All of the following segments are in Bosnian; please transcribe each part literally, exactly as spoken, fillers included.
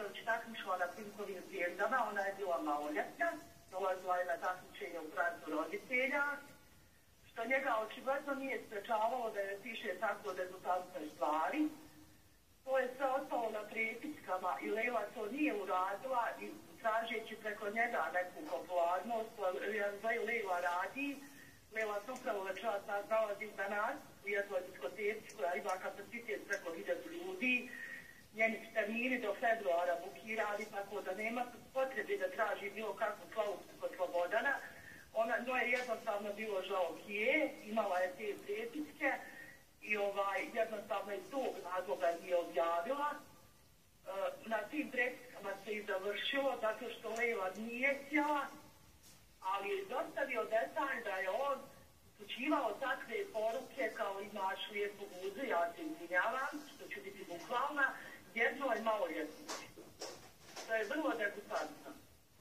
znači takmičila na Pinkovim zvijezdama, ona je bila maloljetna, dolazila je na takmičenje u prancu roditelja, što njega očigledno nije sprečavalo da je piše tako debutantnoj stvari. To je sve ostalo na prijepiskama i Lejla to nije uradila i tražeći preko njega neku popularnost, jer Lejla radi. Lejla se upravo večeras nalazi za nas u jednoj diskoteci koja ima kapacitet preko hiljadu ljudi. Njeni termini do februara bukirali, tako da nema potrebe da traži bilo kakvu slavu kod Slobodana. Ona, njoj je jednostavno bilo žao kije, imala je te prijepiske i ovaj, jednostavno iz tog razloga nije objavila. E, na tim prepiskama se i završilo, zato što Lejla nije htjela, ali je dostavio detalj da je on upućivao takve poruke kao imaš lijepu guzu, ja se izvinjavam, što ću biti bukvalna, jednoj maloljetnici. To je vrlo degutantno.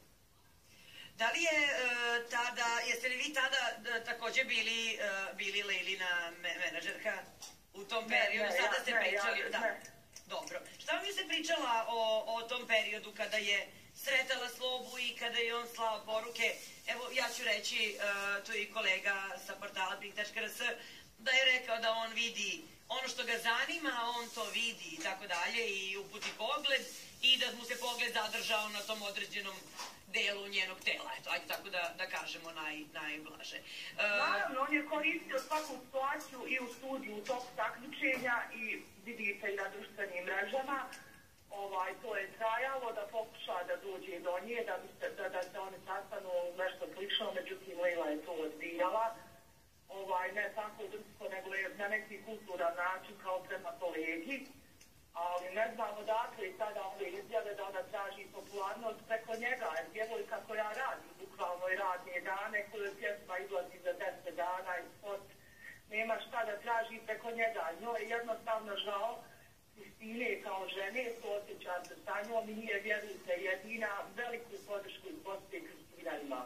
Da li je uh, tada, jeste li vi tada da, također bili, uh, bili Lejlina me, menadžerka u tom periodu? Ne, ne, Sada ja, ste ne, pričali, ja, da. ne. Dobro. Šta vam je se pričala o, o tom periodu kada je sretala Slobu i kada je on slao poruke? Evo, ja ću reći, uh, tu je i kolega sa portala pink tačka r s, da je rekao da on vidi ono što ga zanima, on to vidi i tako dalje i uputi pogled i da mu se pogled zadržao na tom određenom delu njenog tela. Eto, ajde tako da, da kažemo naj, najblaže. Uh, Naravno, on je koristio svaku situaciju i u studiju u toku takmičenja i vidite i na društvenim mrežama. Ovaj, to je trajalo da pokuša da dođe do nje, da, se, da, da se oni sastanu nešto slično, međutim Lejla je to odbijala. Ovaj, ne tako drsko, nego je na neki kulturan način kao prema kolegi. Ali ne znam odakle i tada ove izjave da ona traži popularnost preko njega, jer djevojka koja radi bukvalno i radnije dane, koju pjesma izlazi za deset dana i sport, nema šta da traži preko njega. Njoj je jednostavno žao Kristine kao žene, suosjeća se sa njom i nije, vjerujte, jedina, veliku podršku iz Bosne Kristina ima.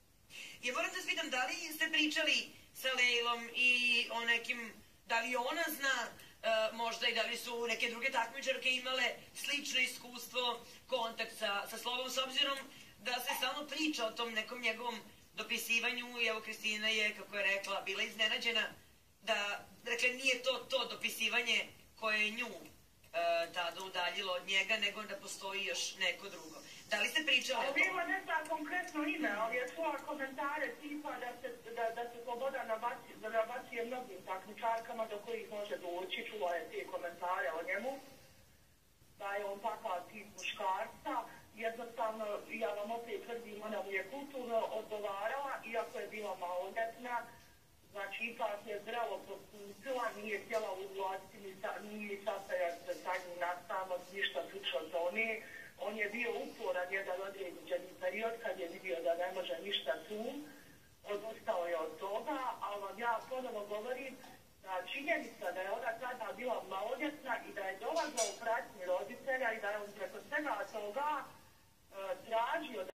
I moram da svitam, da li ste pričali sa Lejlom i o nekim, da li ona zna Uh, možda i da li su neke druge takmičarke imale slično iskustvo, kontakt sa, sa Slobom, s obzirom da se stalno priča o tom nekom njegovom dopisivanju i evo Kristina je, kako je rekla, bila iznenađena da, dakle, nije to to dopisivanje koje je nju uh, tada udaljilo od njega, nego da postoji još neko drugo. Da li ste pričali o tome? Bilo ne zna konkretno ime, ali je čula komentare tipa da se, da, da se Sloboda nabaci, da nabacuje mnogim takmičarkama do kojih može doći. Čula je te komentare o njemu, da je on takav tip muškarca. Jednostavno, ja vam opet tvrdim, ona mu je kulturno odgovarala, iako je bila maloljetna. Znači, ipak je zdravo postupila, nije htjela uzvlasti, nije sastajati se sa njim nastavnost, ništa slično tome. On je bio uporan jedan određeni period kad je vidio da ne može ništa tu, odustao je od toga, ali vam ja ponovo govorim da činjenica da je ona tada bila malo